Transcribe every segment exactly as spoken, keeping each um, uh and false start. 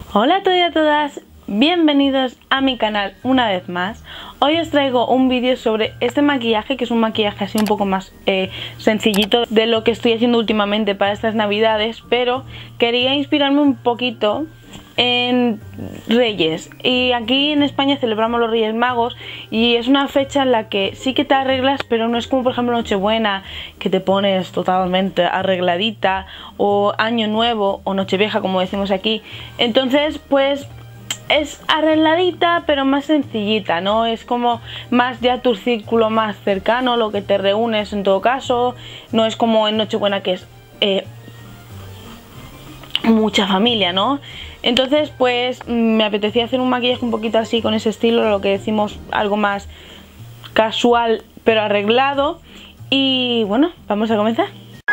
Hola a todos y a todas, bienvenidos a mi canal una vez más. Hoy os traigo un vídeo sobre este maquillaje, que es un maquillaje así un poco más eh, sencillito de lo que estoy haciendo últimamente para estas navidades, pero quería inspirarme un poquito en Reyes. Y aquí en España celebramos los Reyes Magos y es una fecha en la que sí que te arreglas, pero no es como por ejemplo Nochebuena, que te pones totalmente arregladita, o Año Nuevo o Nochevieja como decimos aquí. Entonces pues es arregladita pero más sencillita, ¿no? Es como más ya tu círculo más cercano, lo que te reúnes en todo caso. No es como en Nochebuena, que es eh, mucha familia, ¿no? Entonces pues me apetecía hacer un maquillaje un poquito así, con ese estilo, lo que decimos, algo más casual pero arreglado. Y bueno, vamos a comenzar.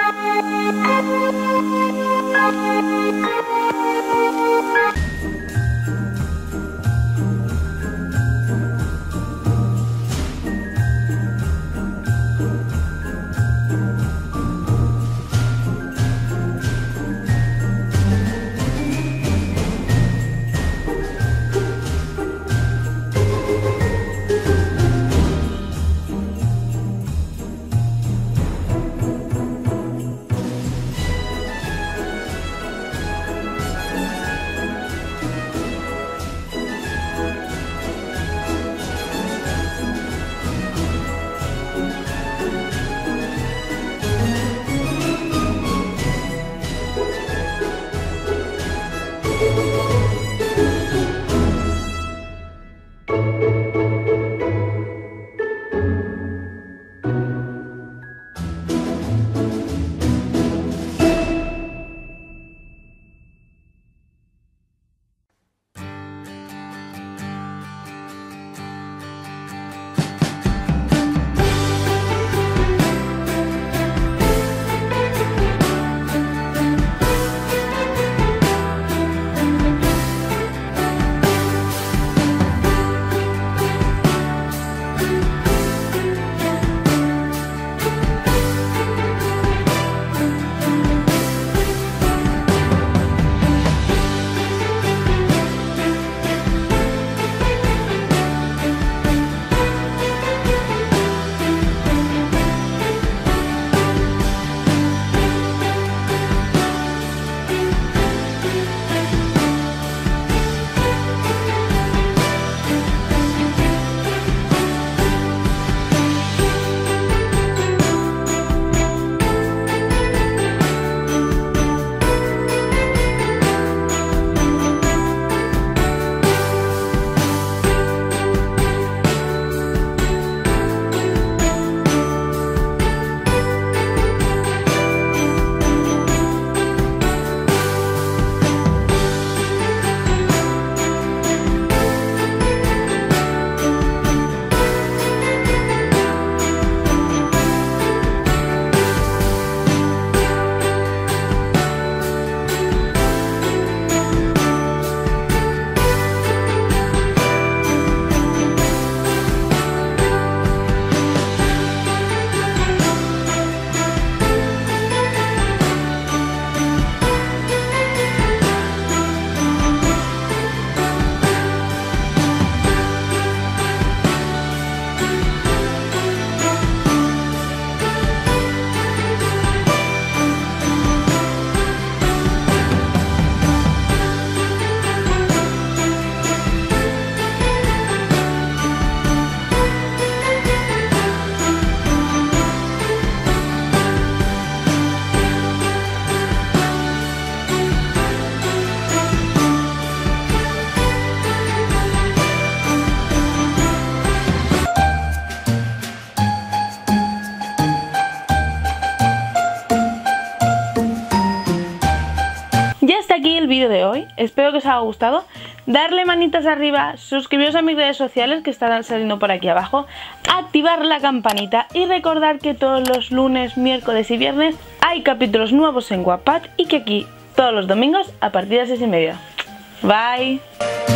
Aquí el vídeo de hoy, espero que os haya gustado. Darle manitas arriba, suscribiros a mis redes sociales que estarán saliendo por aquí abajo, activar la campanita y recordar que todos los lunes, miércoles y viernes hay capítulos nuevos en Wattpad y que aquí todos los domingos a partir de las seis y media. Bye.